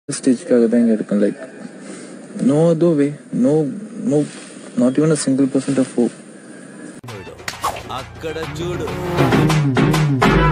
ஸ்டேஜ்க்காக தான் இங்கே இருக்கேன். Like no other way, no no not even a single percent of hope. అక్కడ చూడు